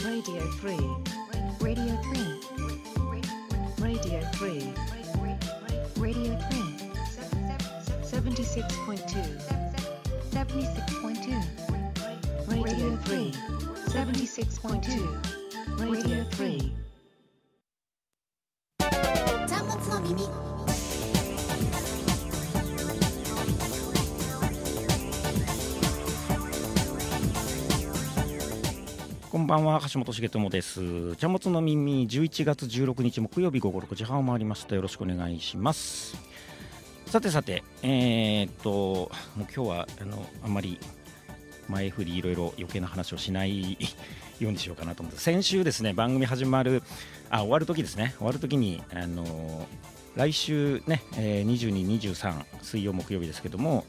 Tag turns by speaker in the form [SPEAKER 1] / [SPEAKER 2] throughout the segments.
[SPEAKER 1] Radio 3 Radio 3 Radio 3 Radio 3 76.2 76.2 Radio 3 76.2 Radio 3
[SPEAKER 2] ちゃんもつの耳。
[SPEAKER 3] こんばんは、橋本重友です。ちゃんもつの耳、11月16日木曜日午後6時半を回りました。よろしくお願いします。さて、もう今日はあんまり前振りいろいろ余計な話をしないようにしようかなと思って、先週ですね、番組終わる時ですね、終わる時に来週ね、22、23水曜木曜日ですけども、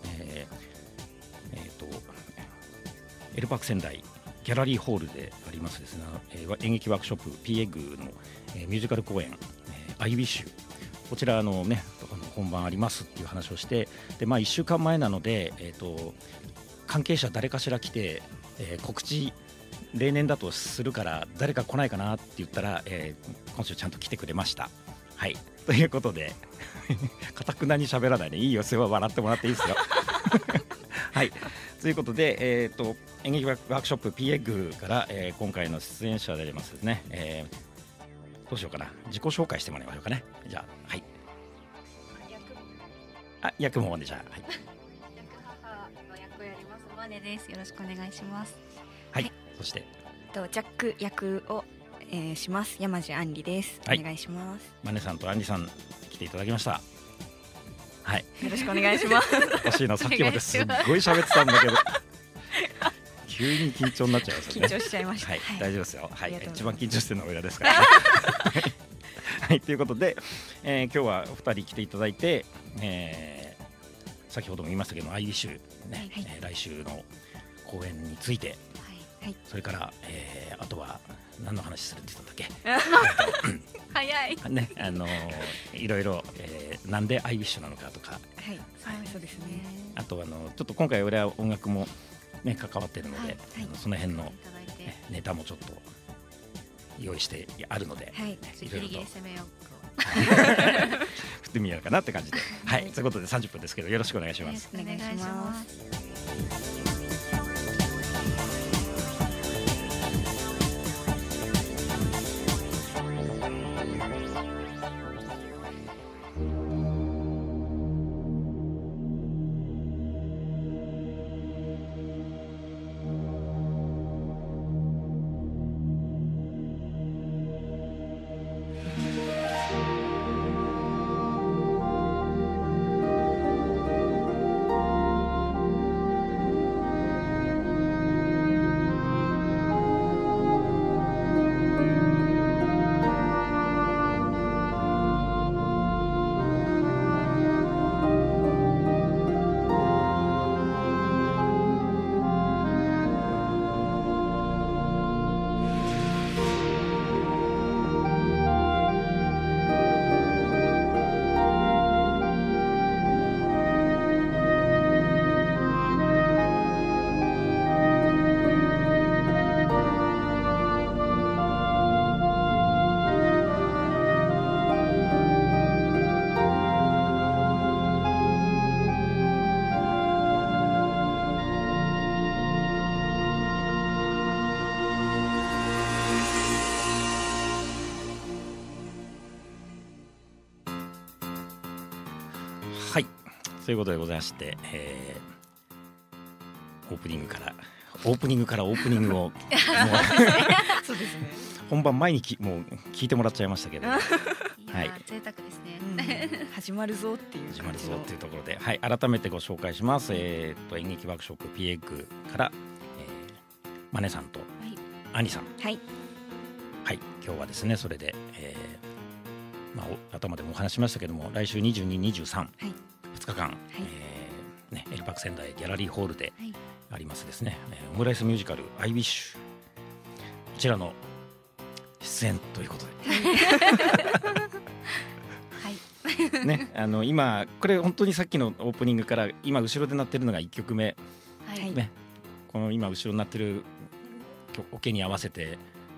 [SPEAKER 3] エルパーク仙台ギャラリーホールでありますですね、演劇ワークショップ P エッグの、ミュージカル公演、アイウィッシュ、こちら本番ありますっていう話をして、で、1週間前なので、関係者誰かしら来て、告知例年だとするから誰か来ないかなって言ったら、今週ちゃんと来てくれました。はい、ということでかたくなに喋らないでいいよ、それは笑ってもらっていいですよはい、ということで、演劇ワークショップ P エッグから、今回の出演者でありますですね、どうしようかな、自己紹介してもらいましょうかね。じゃあ、はい、役もね、じゃあ、はい、
[SPEAKER 4] 役母の役をやりますマネです。よろしくお願いします。
[SPEAKER 3] はい、そして
[SPEAKER 4] ジャック役を、します山地杏里です。お願いします。
[SPEAKER 3] マネさんと杏里さん来ていただきました。はい、
[SPEAKER 4] よろしくお願いします。
[SPEAKER 3] おかしいな、さっきまですっごい喋ってたんだけど急に緊張になっちゃいますよね。
[SPEAKER 4] 緊張しちゃいました。
[SPEAKER 3] はい、大丈夫ですよ。はい、一番緊張してるのは親ですから、はい、ということで、今日はお二人来ていただいて、先ほども言いましたけどアイリッシュね、来週の公演について、それから、あとは何の話するって言ったんだっけ
[SPEAKER 4] 早い
[SPEAKER 3] ね、いろいろ、なんでアイウィッシュなのかとか、
[SPEAKER 4] はい、そうですね。
[SPEAKER 3] あとちょっと今回俺は音楽もね関わっているので、その辺のネタもちょっと用意してあるので、いろいろと振ってみようかなって感じで、はい、ということで30分ですけどよろしくお願いします。
[SPEAKER 4] お願いします。
[SPEAKER 3] はい、ということでございまして、オープニングからオープニングを
[SPEAKER 4] そうですね。
[SPEAKER 3] 本番前にもう聞いてもらっちゃいましたけど、はい、
[SPEAKER 4] 贅沢ですね。始まるぞっていう
[SPEAKER 3] 始まるぞっていうところで、はい、改めてご紹介します。演劇ワークショップ P エッグから、マネさんとアニさん、はい、今日はですね、それで、頭でもお話しましたけども、来週22、23、2日間、エルパーク仙台ギャラリーホールでありますですね、オムライスミュージカルアイウィッシュ、こちらの出演ということでね、今これ本当にさっきのオープニングから今後ろで鳴ってるのが1曲目、ね、この今後ろに鳴ってるオケに合わせて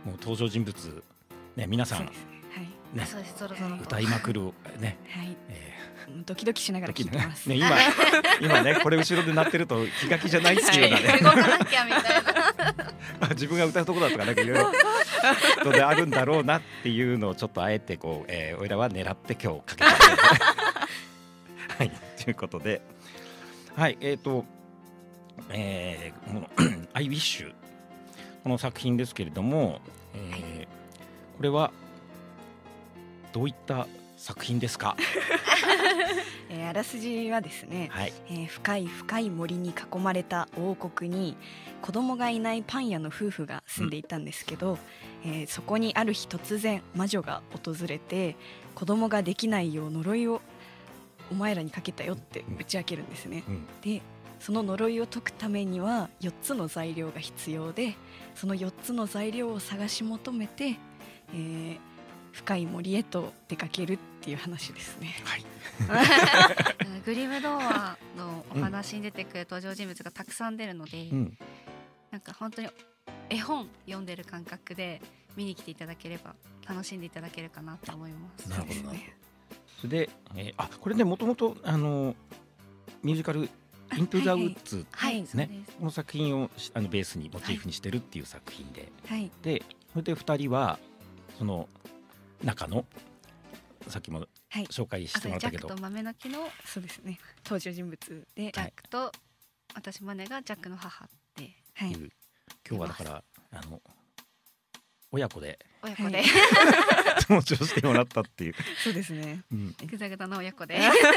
[SPEAKER 3] もう登場人物ね皆さん
[SPEAKER 4] そうですね。
[SPEAKER 3] ね
[SPEAKER 2] そうです、そろそろ
[SPEAKER 3] 歌いまくるね、
[SPEAKER 4] はい。はい。ドキドキしながら聞いてます。
[SPEAKER 3] ね今ねこれ後ろで鳴ってると気が気じゃないっていうようなね
[SPEAKER 2] 動かなきゃみたいな。
[SPEAKER 3] 自分が歌うところだとかなんかいろいろことであるんだろうなっていうのをちょっとあえてこう、おいらは狙って今日かけたはいということではいこのI wish この作品ですけれども、これはどういった作品ですか？
[SPEAKER 4] あらすじはですね、
[SPEAKER 3] はい、
[SPEAKER 4] 深い深い森に囲まれた王国に子供がいないパン屋の夫婦が住んでいたんですけど、そこにある日突然魔女が訪れて子供ができないよう呪いをお前らにかけたよって打ち明けるんですね、でその呪いを解くためには4つの材料が必要で、その4つの材料を探し求めて、深い森へと出かけるっていう話ですね。
[SPEAKER 3] はい、
[SPEAKER 2] グリム童話のお話に出てくる登場人物がたくさん出るので、なんか本当に絵本読んでる感覚で見に来ていただければ楽しんでいただけるかなと思います。
[SPEAKER 3] なるほどなるほど。それで、これねもともとミュージカルイントゥザウッズね、この作品をベースにモチーフにしてるっていう作品で、でそれで2人はその中のさっきも紹介してもらったけど、
[SPEAKER 2] ジャックと豆の木の
[SPEAKER 4] そうですね登場人物で、
[SPEAKER 2] ジャックと私マネがジャックの母で、
[SPEAKER 3] 今日はだから親子で登場してもらったっていう。
[SPEAKER 4] そうですね、
[SPEAKER 2] ぐだぐだの親子で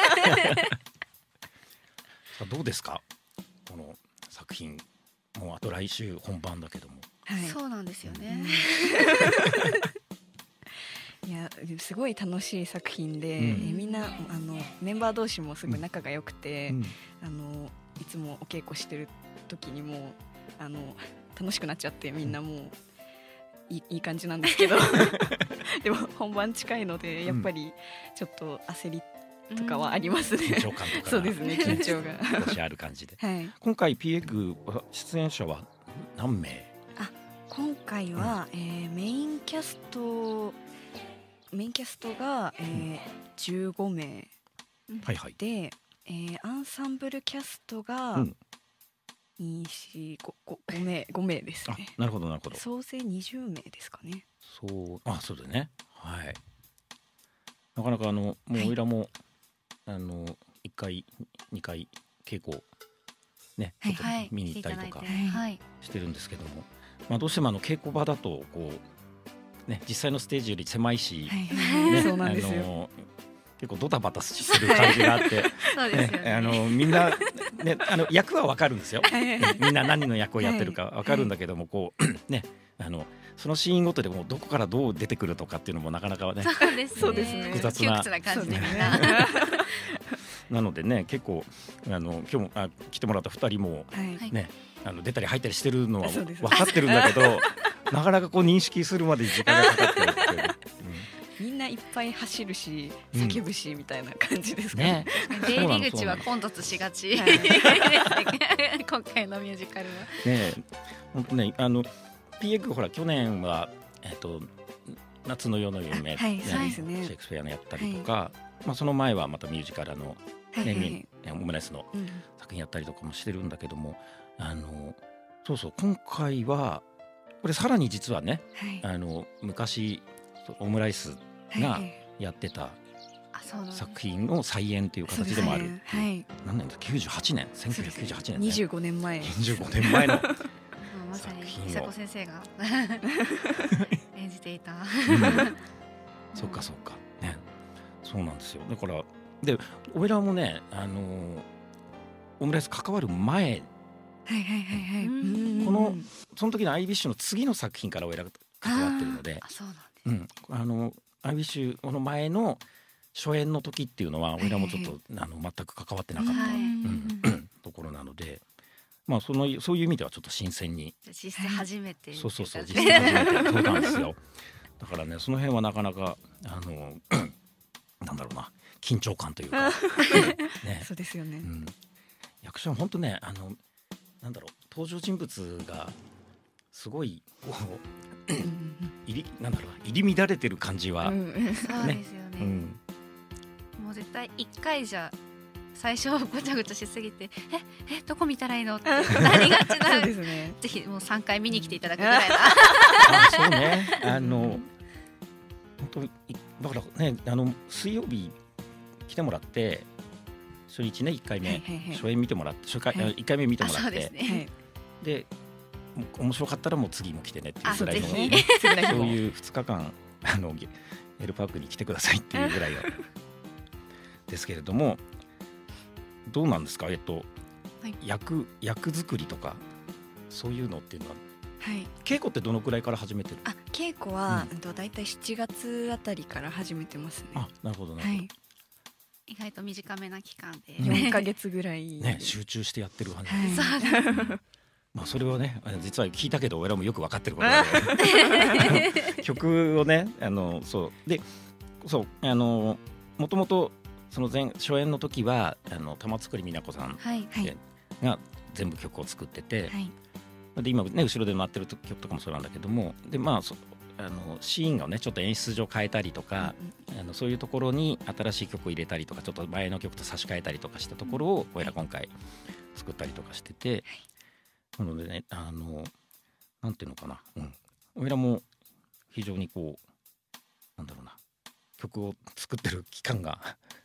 [SPEAKER 3] どうですかこの作品？もうあと来週本番だけども。
[SPEAKER 2] そうなんですよね。
[SPEAKER 4] いやすごい楽しい作品で、みんなメンバー同士もすごい仲が良くて、いつもお稽古してる時にも楽しくなっちゃってみんなもういい感じなんですけどでも本番近いのでやっぱりちょっと焦りとかはありますね。
[SPEAKER 3] 緊張感とか
[SPEAKER 4] そうですね緊張が
[SPEAKER 3] 少しある感じで、今回 PEG 出演者は何名？
[SPEAKER 4] 今回は、メインキャストが、15名で、アンサンブルキャストが5名ですね。
[SPEAKER 3] なるほどなるほど。
[SPEAKER 4] 総勢20名ですかね。
[SPEAKER 3] そうだね。はい。なかなかもうおいらも1回2回稽古ねちょっと見に行ったりとかしてるんですけども、どうしても稽古場だとこうね実際のステージより狭いし、
[SPEAKER 4] そうなんですよ。
[SPEAKER 3] 結構ドタバタする感じがあって
[SPEAKER 2] そうですよね。
[SPEAKER 3] みんなね役はわかるんですよ。みんな何の役をやってるかわかるんだけども、こうねそのシーンごとでもどこからどう出てくるとかっていうのもなかなかね
[SPEAKER 2] そうですね
[SPEAKER 3] 複雑な
[SPEAKER 2] 窮屈な感じでみんな
[SPEAKER 3] なのでね結構今日も来てもらった2人もね出たり入ったりしてるのは分かってるんだけどなかなかこう認識するまで時間がかかってるっていう。
[SPEAKER 4] みんないっぱい走るし叫ぶしみたいな感じですかね。
[SPEAKER 2] 出入り口は混雑しがち今回のミュージカルは
[SPEAKER 3] ね。本当ねPEG ほら去年は夏の夜の夢、シェイクスピアのやったりとか、その前はまたミュージカルのオムライスの作品やったりとかもしてるんだけども、そう今回はこれさらに実はね、昔オムライスがやってた作品の再演という形でもある。何年だ1998年1998年
[SPEAKER 4] 25年前
[SPEAKER 3] 25年前の
[SPEAKER 2] まさに久子先生が演じていた。
[SPEAKER 3] そっかね、そうなんですよ。だからでおいらもねオムライス関わる前その時のアイビッシュの次の作品からおいらが関わってるので、アイビッシュの前の初演の時っていうのはおいらもちょっと全く関わってなかったところなので。そういう意味ではちょっと新鮮に
[SPEAKER 2] 実際初めて
[SPEAKER 3] 実際初めてそうなんですよ。だからねその辺はなかなかなんだろうな緊張感というか
[SPEAKER 4] そうですよね。
[SPEAKER 3] 役者は本当ねなんだろう登場人物がすごいなんだろう入り乱れてる感じは、
[SPEAKER 2] そうですよね、もう絶対1回じゃ最初ごちゃごちゃしすぎてどこ見たらいいのってなりがちな
[SPEAKER 4] そうですね。
[SPEAKER 2] ぜひもう3回見に来ていただくぐらいな
[SPEAKER 3] そうね本当にだからね水曜日来てもらって初日ね1回目、初演見てもらって1回目見てもらって、で面白かったらもう次も来てねっていうぐらいのそういう2日間エルパークに来てくださいっていうぐらいですけれども、どうなんですか、役作りとかそういうのっていうのは、稽古ってどのくらいから始めてる？
[SPEAKER 4] 稽古はだいたい7月あたりから始めてますね。
[SPEAKER 3] なるほどなるほど。
[SPEAKER 2] 意外と短めな期間で
[SPEAKER 4] 4ヶ月ぐらい
[SPEAKER 3] ね、集中してやってる感じ。まあそれはね実は聞いたけど俺らもよく分かってることなんで曲をねそうでもともとその初演の時は玉造美奈子さんが全部曲を作ってて、で今ね後ろで回ってる曲とかもそうなんだけども、でシーンがねちょっと演出上変えたりとか、そういうところに新しい曲を入れたりとかちょっと前の曲と差し替えたりとかしたところを俺ら今回作ったりとかしてて、なのでねなんていうのかな、俺らも非常にこうなんだろうな、曲を作ってる期間が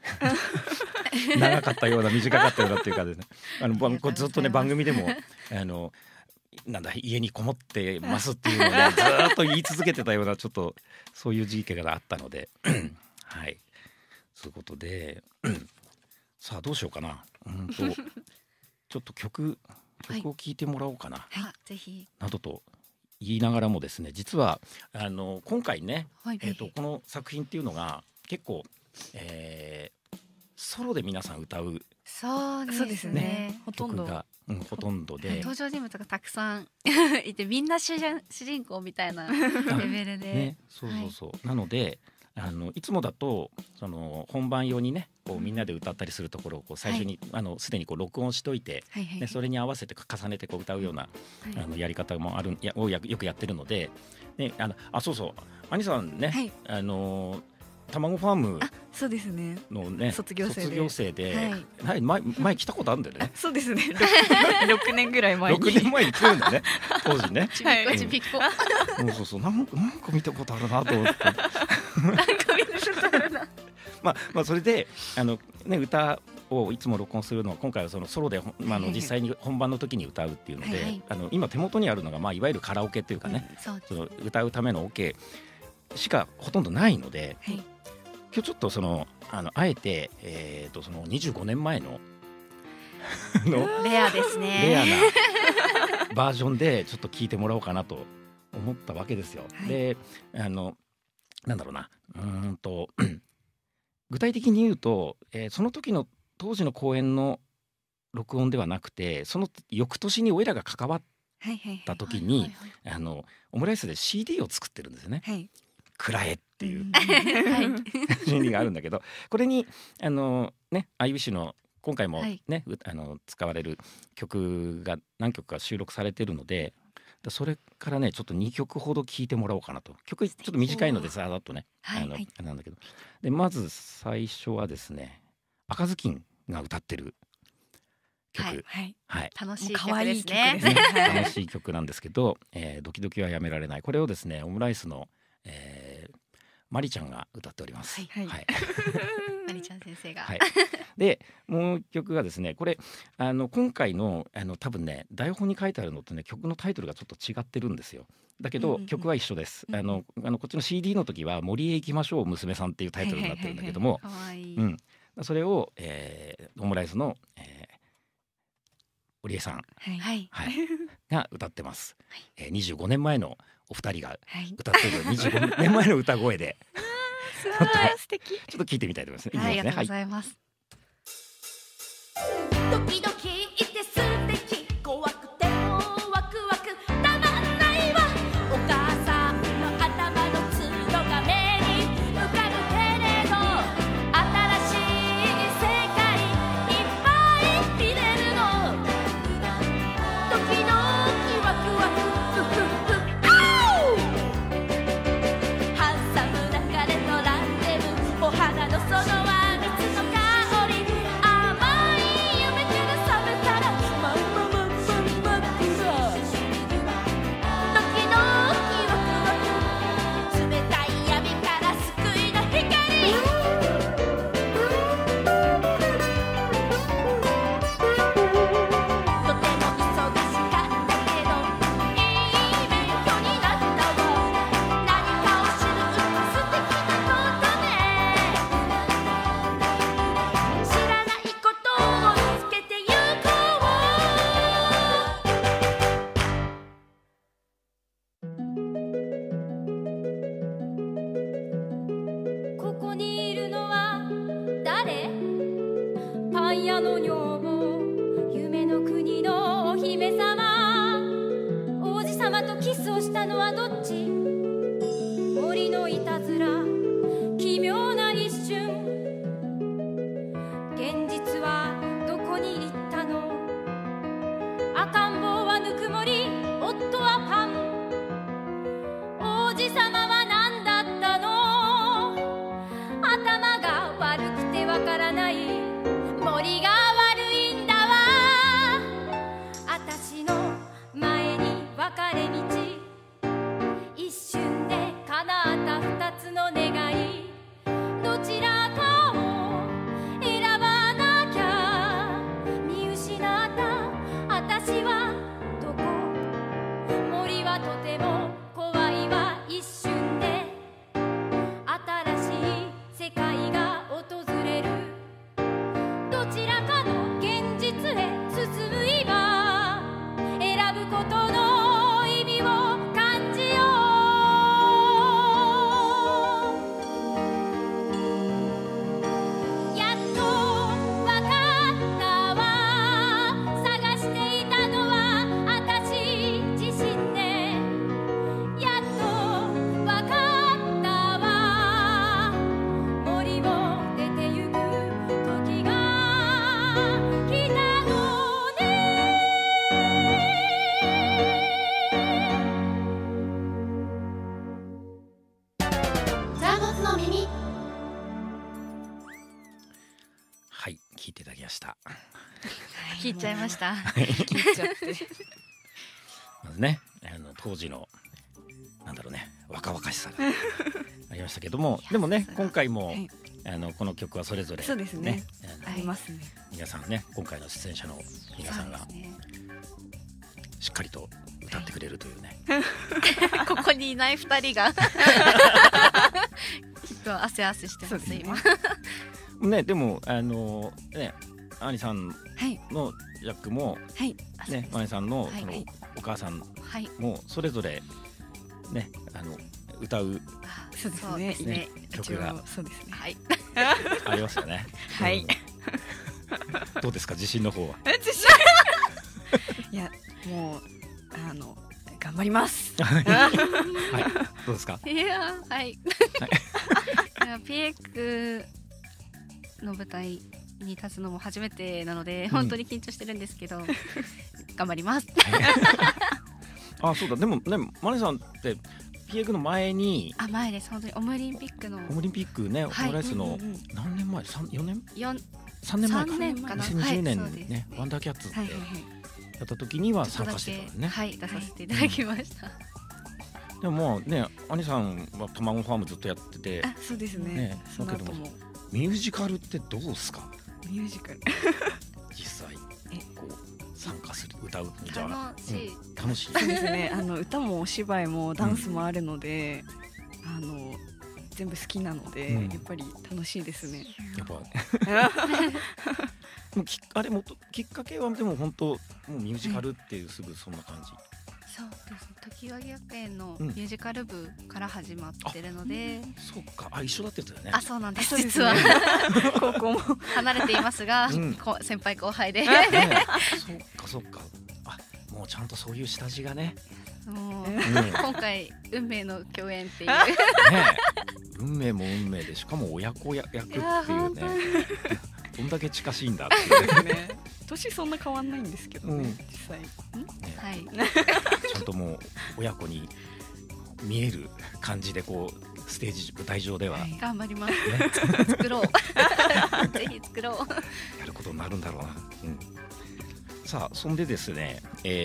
[SPEAKER 3] 長かったような短かったようなっていうかですね、ずっとね番組でもなんだ家にこもってますっていうのをねずっと言い続けてたようなちょっとそういう時期があったのではいそういうことでさあどうしようかなちょっと曲を聴いてもらおうかな、
[SPEAKER 2] ぜひ
[SPEAKER 3] などと言いながらもですね、実は今回ね、この作品っていうのが結構、ソロで皆さん歌う
[SPEAKER 2] そうですね
[SPEAKER 3] 曲がほとんどで、
[SPEAKER 2] 登場人物がたくさんいてみんな主人公みたいなレベルで、
[SPEAKER 3] そうなのでいつもだとその本番用にねこうみんなで歌ったりするところをこう最初にすでにこう録音しといて、それに合わせて重ねてこう歌うようなやり方もをよくやってるので、そうそう兄さんね、卵ファーム
[SPEAKER 4] そうですね
[SPEAKER 3] のね
[SPEAKER 4] 卒業生で
[SPEAKER 3] 前来たことあるんだよね。
[SPEAKER 4] そうですね6年ぐらい前に
[SPEAKER 3] 6年前に来るんだね当時ね。
[SPEAKER 2] ちびっこちびっこ
[SPEAKER 3] そうなんか見たことあるなと思って
[SPEAKER 2] なんか見たことあるな
[SPEAKER 3] まあそれで歌をいつも録音するのは今回はそのソロで実際に本番の時に歌うっていうので、今手元にあるのがいわゆるカラオケっていうかね、その歌うためのオケしかほとんどないので、今日ちょっとあえてその25年前の
[SPEAKER 2] レアですね、
[SPEAKER 3] レアなバージョンでちょっと聴いてもらおうかなと思ったわけですよ。でなんだろうな具体的に言うと、その時の当時の公演の録音ではなくて、その翌年に俺らが関わった時にオムライスで CD を作ってるんですよね。くらえっていうCD があるんだけど、これにアイビッシュの今回もね、使われる曲が何曲か収録されてるので、それからねちょっと2曲ほど聴いてもらおうかなと。曲ちょっと短いのでさーっとねなんだけど、でまず最初はですね赤ずきんが歌ってる曲、
[SPEAKER 2] 楽しい曲ですね。
[SPEAKER 3] 楽しい曲なんですけど、ドキドキはやめられない、これをですねオムライスのマリちゃんが歌っております。
[SPEAKER 2] マリちゃん先生が。
[SPEAKER 3] でもう一曲がですね、これ今回の多分ね台本に書いてあるのとね曲のタイトルがちょっと違ってるんですよ。だけど曲は一緒です。こっちの CD の時は森へ行きましょう娘さんっていうタイトルになってるんだけども、それをオムライスの織江さんが歌ってます。25年前のお二人が歌っている25年前の歌声で
[SPEAKER 4] 素敵。
[SPEAKER 3] ちょっと聞いてみたいと思います。
[SPEAKER 2] ありがとうございます。
[SPEAKER 5] ドキドキいて素敵、怖くてもワクワクたまんないわ。お母さんの頭の角が目に浮かぶけれど、新しい世界いっぱい見れるの。ドキドキワクワクフフフ、 様の女房夢の国のお姫様王子様とキスをしたのはどっち森のいたずら奇妙な一瞬現実はどこに行ったの赤ん坊はぬくもり夫はパン王子様は何だったの頭が悪くてわからない森が悪いんだわあたしの前に分かれ道一瞬で叶った二つの願いどちらかを選ばなきゃ見失ったあたしはどこ森はとても怖いわ一瞬で新しい世界が訪れるどちらかの現実へ進む今選ぶことの意味を感じようやっとわかったわ探していたのはあたし自身ねやっとわかったわ森を出てゆく時が来たのねザボスの耳
[SPEAKER 3] はい、聞いていただきました。
[SPEAKER 2] 聞いちゃいました。
[SPEAKER 4] 聞いちゃって
[SPEAKER 3] まずね、当時のなんだろうね、若々しさがありましたけども、でもね、今回も
[SPEAKER 4] はい
[SPEAKER 3] この曲はそれぞれ
[SPEAKER 4] そうですねあ
[SPEAKER 3] あの
[SPEAKER 4] りますね
[SPEAKER 3] 皆さんね、今回の出演者の皆さんが
[SPEAKER 2] そうですね
[SPEAKER 3] しっかりと歌ってくれるというね。
[SPEAKER 2] ここにいない2人がきっと汗汗してます
[SPEAKER 4] そうですね
[SPEAKER 2] 今。
[SPEAKER 3] ね、でもね、アニさん
[SPEAKER 2] はい
[SPEAKER 3] の役も
[SPEAKER 4] はい
[SPEAKER 3] ね、マネさんの
[SPEAKER 2] はい
[SPEAKER 3] そのお母さん
[SPEAKER 2] はい。
[SPEAKER 3] もそれぞれね、歌う
[SPEAKER 2] あ
[SPEAKER 4] そうですね
[SPEAKER 2] そうですね。
[SPEAKER 3] 曲が
[SPEAKER 4] 一応そうですね
[SPEAKER 2] はい。
[SPEAKER 3] ありますよね。
[SPEAKER 4] はい
[SPEAKER 3] うんどうですか、自信の方は。
[SPEAKER 4] いやもう頑張ります
[SPEAKER 3] はい、どうですか。
[SPEAKER 2] いやーはい。いやピエックの舞台に立つのも初めてなので本当に緊張してるんですけど、頑張ります。
[SPEAKER 3] あ、そうだ。でもね、マネさんってピエグの前に
[SPEAKER 2] あ、前です。本当にオムリンピックの
[SPEAKER 3] オリンピックね、オ
[SPEAKER 2] はい
[SPEAKER 3] ムライスの
[SPEAKER 4] うんうんうん
[SPEAKER 3] 何年前、4年
[SPEAKER 2] 4
[SPEAKER 3] 3年前か、
[SPEAKER 2] 3年かな。
[SPEAKER 3] 2020年
[SPEAKER 2] はいそうです
[SPEAKER 3] ね、ワンダーキャッツってや
[SPEAKER 4] はいはいはい
[SPEAKER 3] った時には参
[SPEAKER 2] ちょっとだけ
[SPEAKER 3] 加してたのね。
[SPEAKER 2] はい出させていただきました。
[SPEAKER 3] でももうね、アニさんは卵ファームずっとやってて、
[SPEAKER 4] あそうですね
[SPEAKER 3] ね
[SPEAKER 4] その後
[SPEAKER 3] だけど
[SPEAKER 4] も
[SPEAKER 3] ミュージカルってどうですか。
[SPEAKER 4] ミュージカル
[SPEAKER 3] 実際こう参加する、歌うじゃあ
[SPEAKER 2] 楽しい。
[SPEAKER 3] 楽しい。
[SPEAKER 4] そうですね歌もお芝居もダンスもあるので、全部好きなので、
[SPEAKER 3] うん
[SPEAKER 4] やっぱり楽しいですね。
[SPEAKER 3] やっぱもうあれもときっかけはでも本当もうミュージカルっていうすぐそんな感じ。
[SPEAKER 2] そうですね。常盤学園の
[SPEAKER 3] うん
[SPEAKER 2] ミュージカル部から始まってるので、
[SPEAKER 3] そうか、あ、一緒だって言ってたよね。
[SPEAKER 2] あ、そうなんです。
[SPEAKER 4] そうです
[SPEAKER 2] 実は
[SPEAKER 4] ね高校も
[SPEAKER 2] 離れていますが、
[SPEAKER 3] うん
[SPEAKER 2] 先輩後輩で、
[SPEAKER 3] ね、そっかそっか。あ、もうちゃんとそういう下地がね。
[SPEAKER 2] もう
[SPEAKER 3] うん、ね
[SPEAKER 2] 今回運命の共演っていう。
[SPEAKER 3] 運命も運命で、しかも親子役っていう
[SPEAKER 2] いや
[SPEAKER 3] ね
[SPEAKER 2] 本当に。
[SPEAKER 3] どんだけ近しいんだっていうね。
[SPEAKER 4] ね年そんな変わんないんですけどね、
[SPEAKER 3] うん
[SPEAKER 4] 実際
[SPEAKER 2] はい。
[SPEAKER 3] ちゃんともう親子に見える感じでこうステージ舞台上では
[SPEAKER 4] はい
[SPEAKER 2] 頑張ります。
[SPEAKER 3] ね、
[SPEAKER 2] 作ろう。ぜひ作ろう。
[SPEAKER 3] やることになるんだろうな。うん、さあ、そんでですね、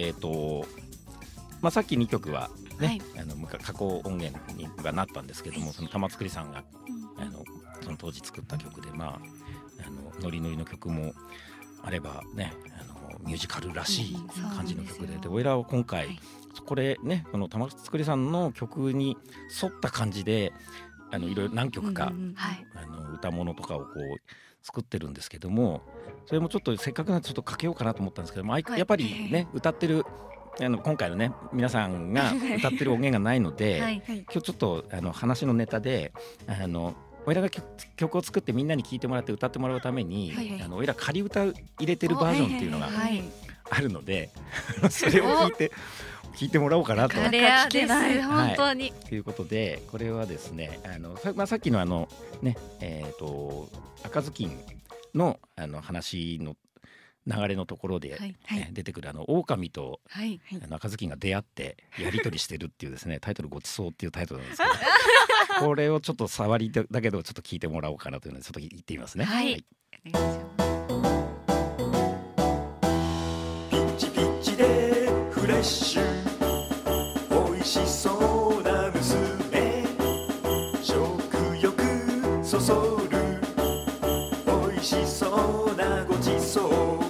[SPEAKER 3] さっき2曲はね、加工音源にはなったんですけども、その玉造さんがその当時作った曲で、ノリノリの曲もあればね、ミュージカルらしい感じの曲で、俺らは今回、
[SPEAKER 2] はい
[SPEAKER 3] これね、この玉造さんの曲に沿った感じでいろいろ何曲か、
[SPEAKER 4] うんうんうん
[SPEAKER 2] はい。
[SPEAKER 3] 歌物とかをこう作ってるんですけども、それもちょっとせっかくなんでちょっとかけようかなと思ったんですけども、
[SPEAKER 2] はい
[SPEAKER 3] やっぱりね、歌ってる今回のね皆さんが歌ってる音源がないので、
[SPEAKER 2] はい。
[SPEAKER 4] はい
[SPEAKER 3] 今日ちょっと話のネタで俺らが曲を作ってみんなに聴いてもらって歌ってもらうために、
[SPEAKER 4] はいはい
[SPEAKER 3] 俺ら仮歌入れてるバージョンっていうのが
[SPEAKER 2] はい
[SPEAKER 3] あるので、それを聞いてもらおうかなと。
[SPEAKER 2] レアです
[SPEAKER 4] はい
[SPEAKER 2] 本当に。
[SPEAKER 3] ということで、これはですね、さっきのね、赤ずきんの話の流れのところで、
[SPEAKER 2] はい
[SPEAKER 3] 出てくる狼と
[SPEAKER 2] はい
[SPEAKER 3] 赤ずきんが出会ってやり取りしてるっていうですねタイトルごちそうっていうタイトルなんですけどこれをちょっと触りだけどちょっと聞いてもらおうかなというのでちょっと言ってみますね。
[SPEAKER 2] はいお願いします。
[SPEAKER 6] ピッチピッチでフレッシュ美味しそうな娘食欲そそる美味しそうなごちそう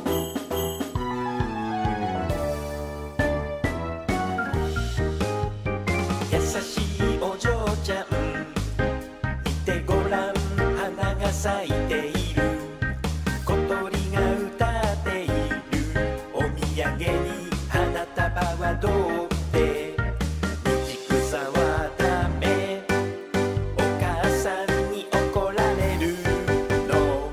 [SPEAKER 6] 優しいお嬢ちゃん見てごらん花が咲いている小鳥が歌っているお土産に花束はどうって道草はダメお母さんに怒られるの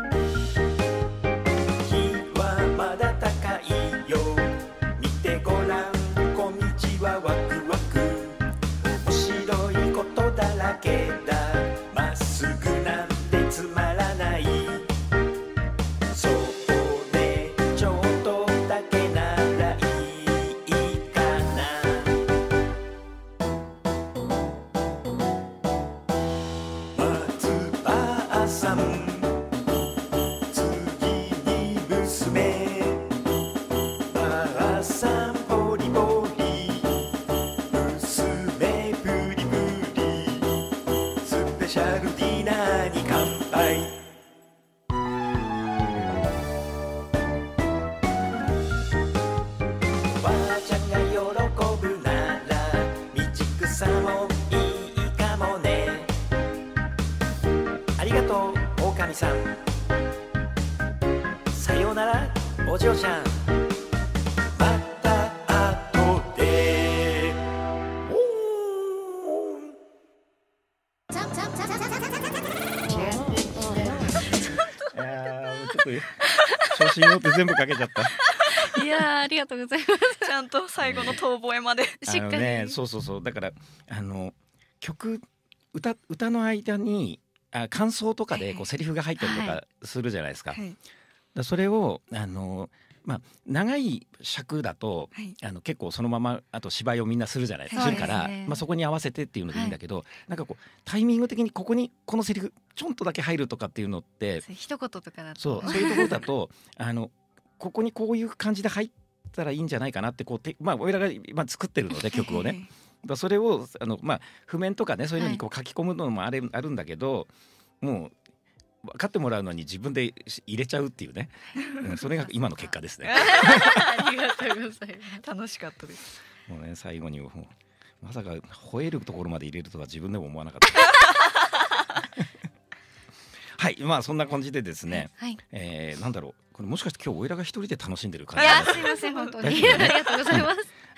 [SPEAKER 6] 日はまだ高いよ見てごらん小道はワクワク面白いことだらけだまっすぐなんてつまらないそうねちょっとだけならいいかな松葉あさん次に娘ばあさんポリポリ娘プリプリスペシャルディナーに乾杯ばあちゃんが喜ぶなら道草もいいかもねありがとう狼さんさようならお嬢ちゃんまた後で
[SPEAKER 3] ちょっと調子に乗って全部かけちゃった。
[SPEAKER 2] いやーありがとうございます。
[SPEAKER 4] ちゃんと最後の遠吠えまで
[SPEAKER 2] しっかり
[SPEAKER 3] ね、そうだから歌の間に感想とかでこうセリフが入ったりと
[SPEAKER 2] は
[SPEAKER 3] かするじゃないですか。
[SPEAKER 4] はい
[SPEAKER 3] それを長い尺だと
[SPEAKER 4] はい
[SPEAKER 3] 結構そのままあと芝居をみんなするじゃないですか。
[SPEAKER 2] そう
[SPEAKER 3] するから、
[SPEAKER 2] ですね
[SPEAKER 3] そこに合わせてっていうのでいいんだけど、なんかこうタイミング的にこのセリフちょんとだけ入るとかっていうのって
[SPEAKER 2] 一言とかだと
[SPEAKER 3] そういうところだとここにこういう感じで入ったらいいんじゃないかなって俺らが今作ってるので曲をね。だからそれを譜面とかねそういうのにこう書き込むのもあるんだけど、もう分かってもらうのに自分で入れちゃうっていうね、それが今の結果ですね。
[SPEAKER 2] ありがとうございます。
[SPEAKER 4] 楽しかったです
[SPEAKER 3] もうね最後にまさか吠えるところまで入れるとは自分でも思わなかったはい、そんな感じでですね、
[SPEAKER 2] はい
[SPEAKER 3] なんだろう、これもしかして今日おいらが一人で楽しんでる感
[SPEAKER 2] い
[SPEAKER 3] じ
[SPEAKER 2] やすいません本当にありがとうござい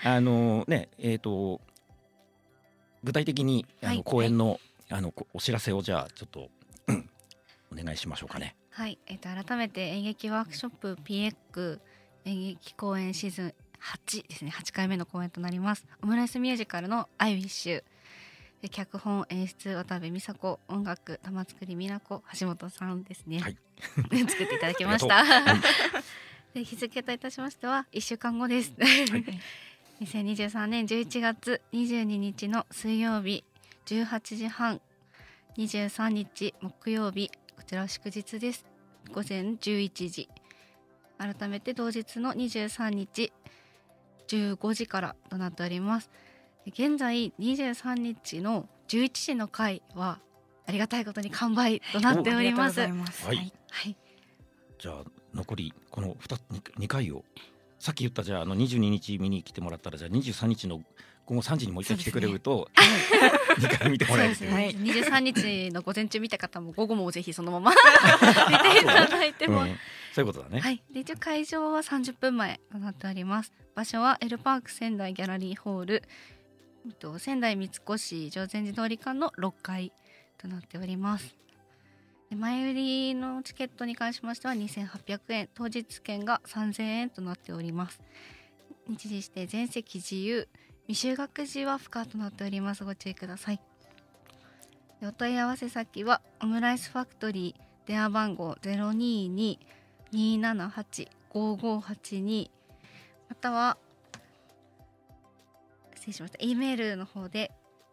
[SPEAKER 2] ます。
[SPEAKER 3] 具体的に
[SPEAKER 2] はい
[SPEAKER 3] 公演のお知らせをじゃあちょっとお願いしましょうかね。
[SPEAKER 2] はい、改めて演劇ワークショップ PX 演劇公演シーズン8ですね、8回目の公演となります。オムライスミュージカルのアイウィッシュで、脚本演出渡部美佐子、音楽玉造美奈子、橋本さんですね、
[SPEAKER 3] はい、
[SPEAKER 2] 作っていただきました。
[SPEAKER 3] ありがとう
[SPEAKER 2] で日付といたしましては1週間後です。2023年11月22日の水曜日18時半、23日木曜日、こちらは祝日です。午前11時、改めて同日の23日15時からとなっております。現在23日の11時の回はありがたいことに完売となっております。
[SPEAKER 4] ありがとうございます
[SPEAKER 3] はい
[SPEAKER 2] はい、
[SPEAKER 3] じゃあ残りこの2回をさっき言ったじゃあ22日見に来てもらったらじゃあ23日の午後3時にもう一回来てくれると、2回見てもらえるという。
[SPEAKER 2] そうですね、23日の午前中見た方も午後もぜひそのまま見ていただいても、
[SPEAKER 3] そういうことだね。
[SPEAKER 2] はい、で一応会場は30分前となっております。場所は L パーク仙台ギャラリーホール、仙台三越常禅寺通り間の6階となっております。で前売りのチケットに関しましては2800円、当日券が3000円となっております。日時指定全席自由、未就学時は不可となっております。ご注意ください。でお問い合わせ先はオムライスファクトリー、電話番号 022-278-5582 または失礼しました、E メールの方で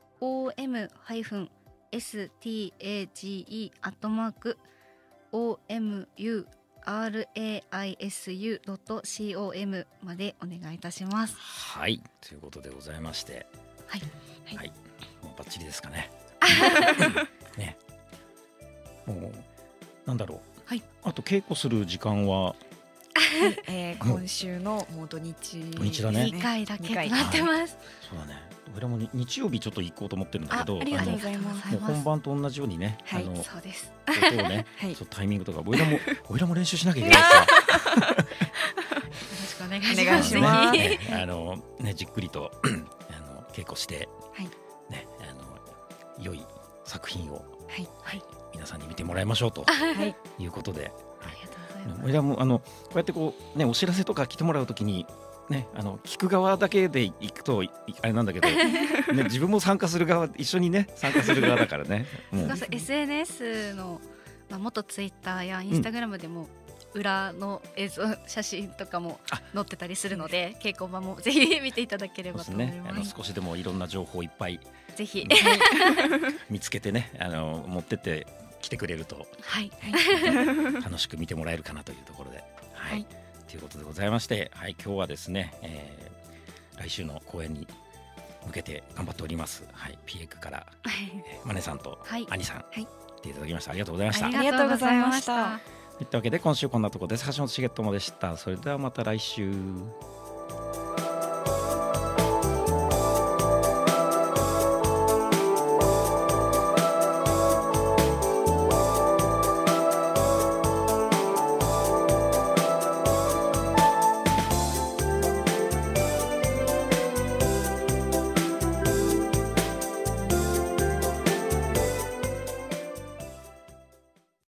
[SPEAKER 2] om-stage@omuraisu.com までお願いいたします。
[SPEAKER 3] はい、ということでございまして、
[SPEAKER 2] はい、
[SPEAKER 3] はい、もうバッチリですかね。ね、もうなんだろう、
[SPEAKER 2] はい、
[SPEAKER 3] あと稽古する時間は
[SPEAKER 4] 今週のもう土日
[SPEAKER 3] だね。
[SPEAKER 2] 2回だけとなってます。
[SPEAKER 3] そうだね。俺も日曜日ちょっと行こうと思ってるんだけど、
[SPEAKER 2] ありがとうございます。
[SPEAKER 3] もう本番と同じようにね、
[SPEAKER 2] そうです。
[SPEAKER 3] 音をね、そうタイミングとか、俺らも練習しなきゃいけないから。よ
[SPEAKER 2] ろしくお願いします。
[SPEAKER 3] ね、じっくりと稽古して、ね、良い作品を皆さんに見てもらいましょうということで、俺らもこうやってこうね、お知らせとか来てもらうときにね、聞く側だけで行くとあれなんだけど、ね、自分も参加する側、一緒にね参加する側だからね。もう
[SPEAKER 2] SNS の、元ツイッターやインスタグラムでも、裏の映像写真とかも載ってたりするので、稽古場もぜひ見ていただければと思います。
[SPEAKER 3] ね、少しでもいろんな情報いっぱい
[SPEAKER 2] ぜひ
[SPEAKER 3] 見つけてね、持ってって来てくれると、楽しく見てもらえるかなというところで、ということでございまして、今日はですね、来週の公演に向けて頑張っております、ピエクからマネさんとアニさん、来ていただきました。ありがとうございました。
[SPEAKER 4] ありがとうございました。
[SPEAKER 3] といったわけで今週こんなところです。橋本茂友でした。それではまた来週。